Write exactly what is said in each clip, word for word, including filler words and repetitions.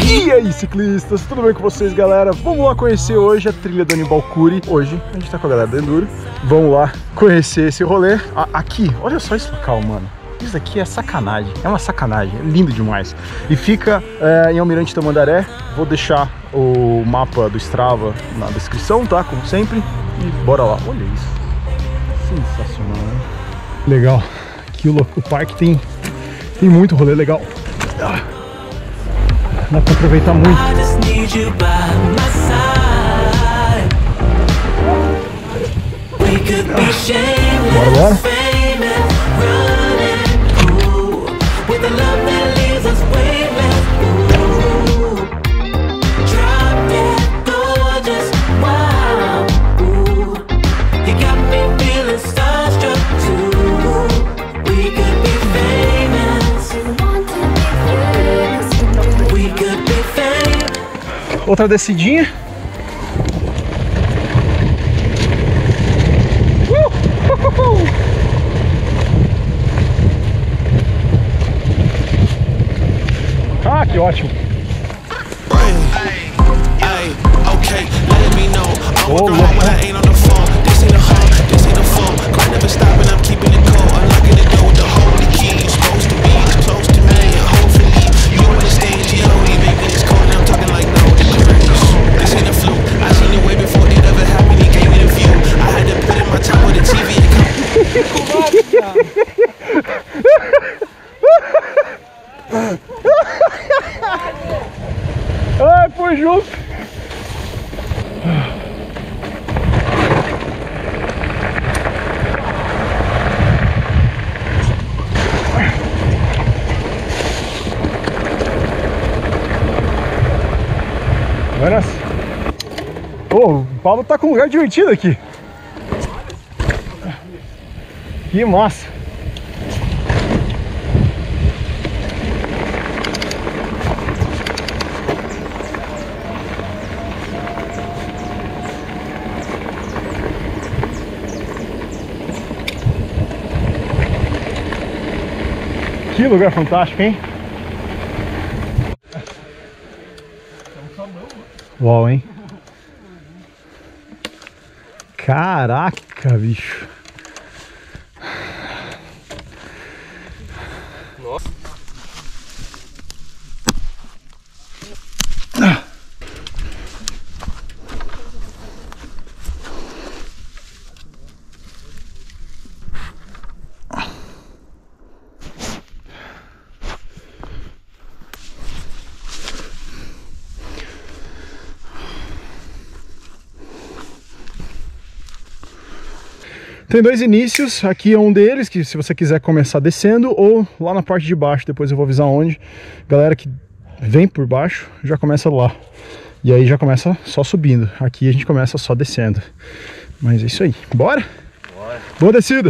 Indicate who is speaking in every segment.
Speaker 1: E aí, ciclistas, tudo bem com vocês, galera? Vamos lá conhecer hoje a trilha do Anibal Curi. Hoje a gente tá com a galera do Enduro. Vamos lá conhecer esse rolê. Ah, aqui, olha só esse local, mano. Isso aqui é sacanagem, é uma sacanagem, é lindo demais. E fica é, em Almirante Tamandaré. Vou deixar o mapa do Strava na descrição, tá? Como sempre. E bora lá, olha isso. Sensacional, né? Legal. Aqui o, o parque tem, tem muito rolê legal. Ah, dá pra aproveitar muito. Bora, bora. Outra descidinha. Uh! Uh! Uh! Ah, que ótimo. Oh, louco. Ai, foi junto. Buenas. Pô, o Paulo tá com um lugar divertido aqui. Que massa. Que lugar fantástico, hein? Uau, hein? Caraca, bicho.
Speaker 2: Nossa.
Speaker 1: Tem dois inícios, aqui é um deles, que se você quiser começar descendo, ou lá na parte de baixo, depois eu vou avisar onde. Galera que vem por baixo, já começa lá. E aí já começa só subindo. Aqui a gente começa só descendo. Mas é isso aí. Bora? Bora. Boa descida!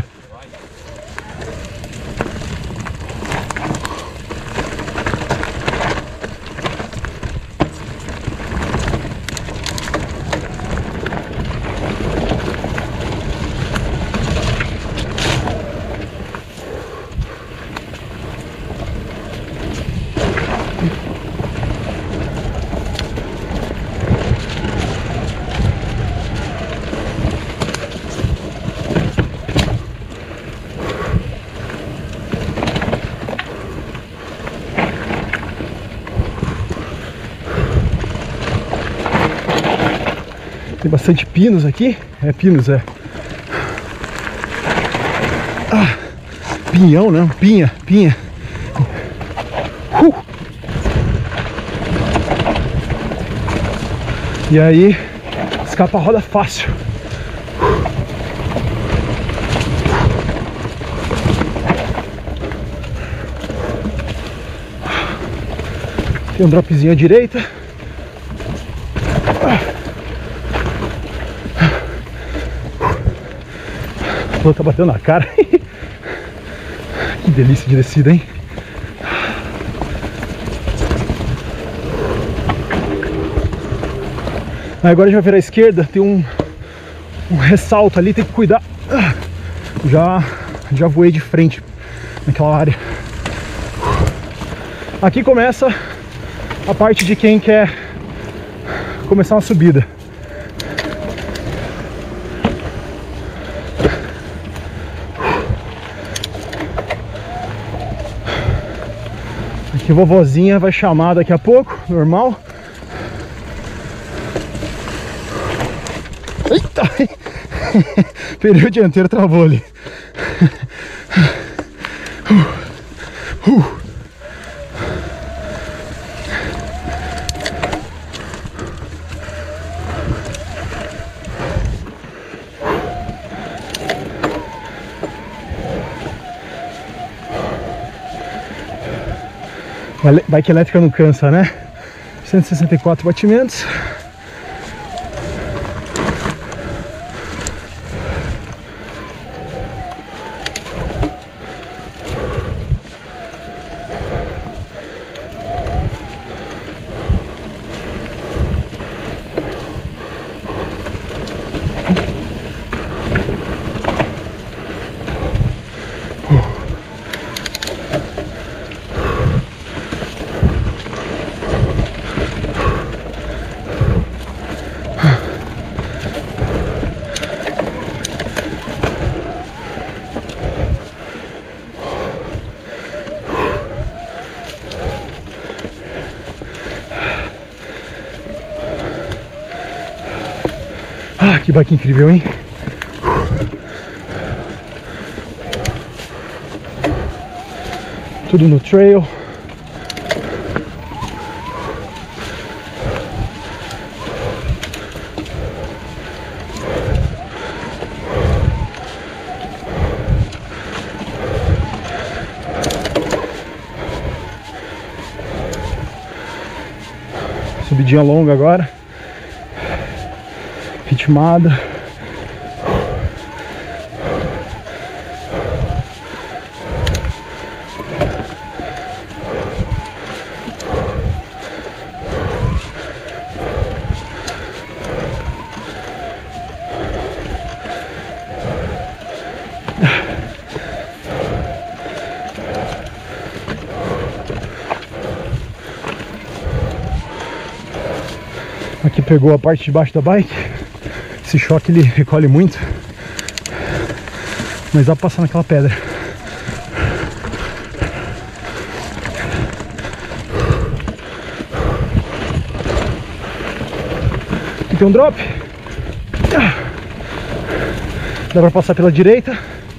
Speaker 1: Tem bastante pinos aqui. É pinos, é. Ah, pinhão, não. Pinha, pinha. Uh. E aí, escapa a roda fácil. Tem um dropzinho à direita. O tá batendo na cara. Que delícia de descida, hein? Agora a gente vai virar à esquerda. Tem um, um ressalto ali, tem que cuidar. Já, já voei de frente naquela área. Aqui começa a parte de quem quer começar uma subida. Aqui a vovozinha vai chamar daqui a pouco, normal. Eita! Pneu dianteiro travou ali. Uh, uh. Bike elétrica não cansa, né? cento e sessenta e quatro batimentos. Ah, que bike incrível, hein? Tudo no trail. Subidinha longa agora. Ritmada. Aqui pegou a parte de baixo da bike. Esse choque ele recolhe muito, mas dá pra passar naquela pedra. Aqui tem um drop. Dá pra passar pela direita.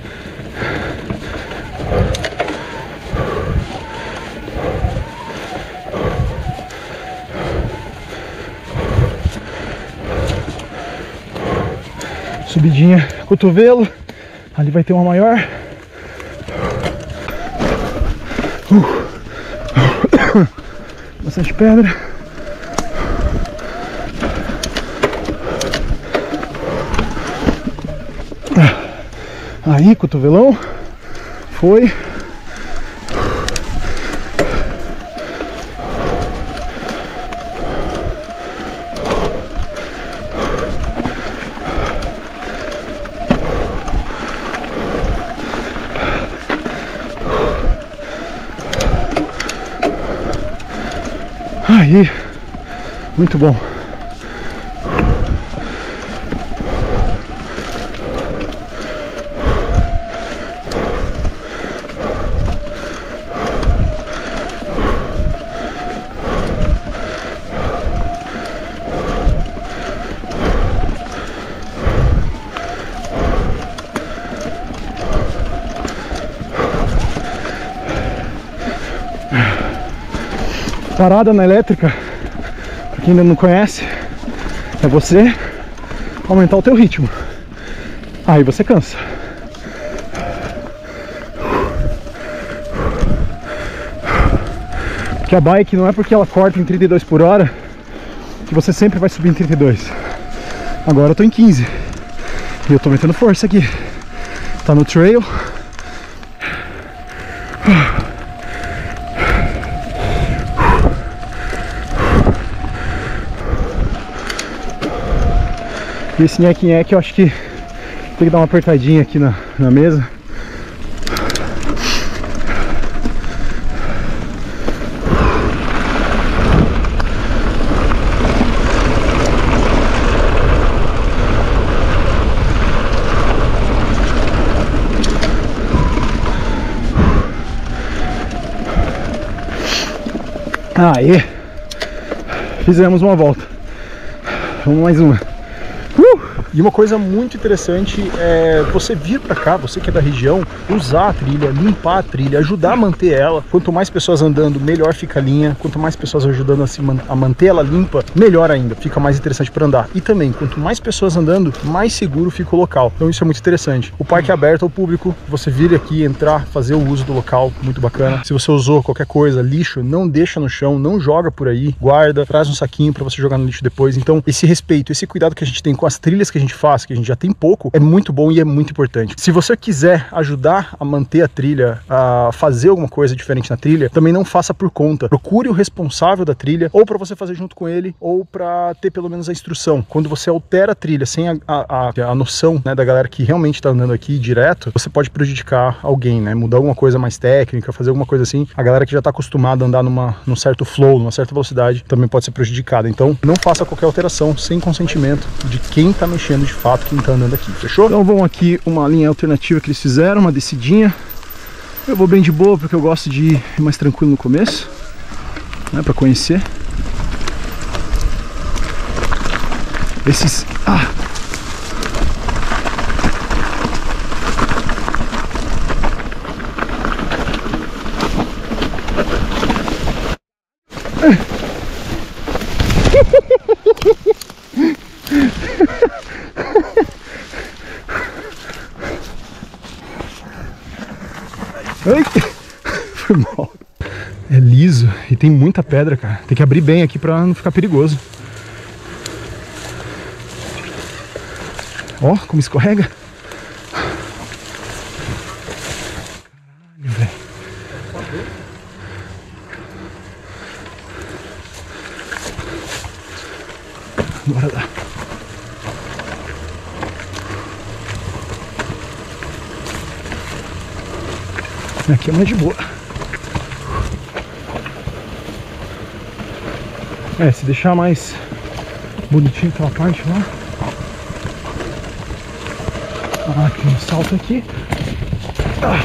Speaker 1: Subidinha, cotovelo. Ali vai ter uma maior. Uh. Bastante pedra. Aí, cotovelão. Foi. Aí, muito bom. Parada na elétrica, pra quem ainda não conhece, é você aumentar o teu ritmo. Aí você cansa. Porque a bike não é porque ela corta em trinta e dois por hora que você sempre vai subir em trinta e dois. Agora eu tô em quinze e eu tô metendo força aqui. Tá no trail. E esse nheque-nheque eu acho que tem que dar uma apertadinha aqui na, na mesa. Aí, fizemos uma volta. Vamos mais uma. Uh! E uma coisa muito interessante é você vir pra cá, você que é da região, usar a trilha, limpar a trilha, ajudar a manter ela. Quanto mais pessoas andando, melhor fica a linha. Quanto mais pessoas ajudando a, se man a manter ela limpa, melhor ainda, fica mais interessante para andar. E também, quanto mais pessoas andando, mais seguro fica o local. Então isso é muito interessante. O parque é aberto ao público, você vir aqui, entrar, fazer o uso do local, muito bacana. Se você usou qualquer coisa, lixo, não deixa no chão, não joga por aí, guarda, traz um saquinho para você jogar no lixo depois. Então esse respeito, esse cuidado que a gente tem com as trilhas que a gente faz, que a gente já tem pouco, é muito bom e é muito importante. Se você quiser ajudar a manter a trilha, a fazer alguma coisa diferente na trilha, também não faça por conta. Procure o responsável da trilha, ou para você fazer junto com ele, ou para ter pelo menos a instrução. Quando você altera a trilha sem a, a, a, a noção, né, da galera que realmente está andando aqui direto, você pode prejudicar alguém, né? Mudar alguma coisa mais técnica, fazer alguma coisa assim. A galera que já está acostumada a andar numa, num certo flow, numa certa velocidade, também pode ser prejudicada. Então, não faça qualquer alteração sem consentimento de quem está mexendo de fato, quem está andando aqui, fechou? Então vamos aqui, uma linha alternativa que eles fizeram, uma descidinha. Eu vou bem de boa porque eu gosto de ir mais tranquilo no começo, né, para conhecer esses... Ah! Ai, foi mal. É liso e tem muita pedra, cara. Tem que abrir bem aqui pra não ficar perigoso. Ó, como escorrega. Caralho, velho. Bora lá. Aqui é mais de boa. É, se deixar mais bonitinho aquela parte lá. Ah, aqui um salto aqui. Ah.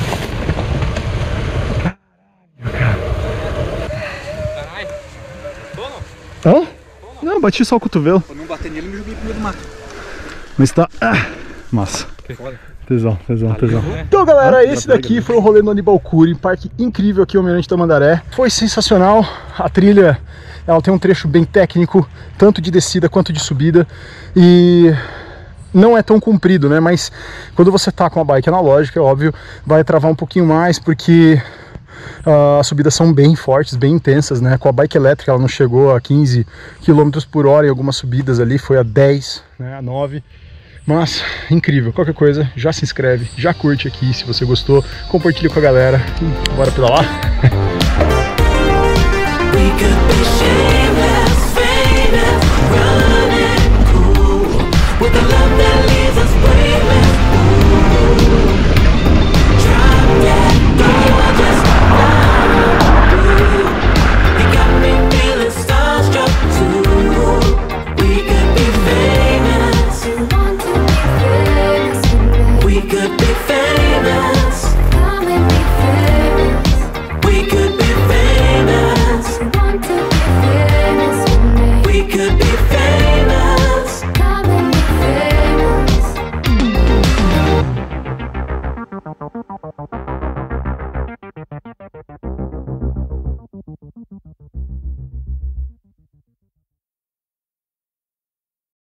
Speaker 1: Caralho, cara.
Speaker 2: Caralho. Tô não?
Speaker 1: Hã? Não, bati só o cotovelo.
Speaker 2: Pra não bater nele, me joguei pro meio do mato.
Speaker 1: Mas tá... Ah, massa.
Speaker 2: Que foda.
Speaker 1: Tesão, tesão, tesão.
Speaker 2: Valeu.
Speaker 1: Então, galera, esse daqui foi o rolê no Anibal Curi, parque incrível aqui, o Almirante Tamandaré. Foi sensacional. A trilha, ela tem um trecho bem técnico, tanto de descida quanto de subida. E não é tão comprido, né? Mas quando você tá com a bike analógica, é óbvio, vai travar um pouquinho mais, porque uh, as subidas são bem fortes, bem intensas, né? Com a bike elétrica, ela não chegou a quinze quilômetros por hora em algumas subidas ali, foi a dez, né? A nove. Mas, incrível, qualquer coisa, já se inscreve, já curte aqui se você gostou, compartilha com a galera e bora pedalar. Yeah.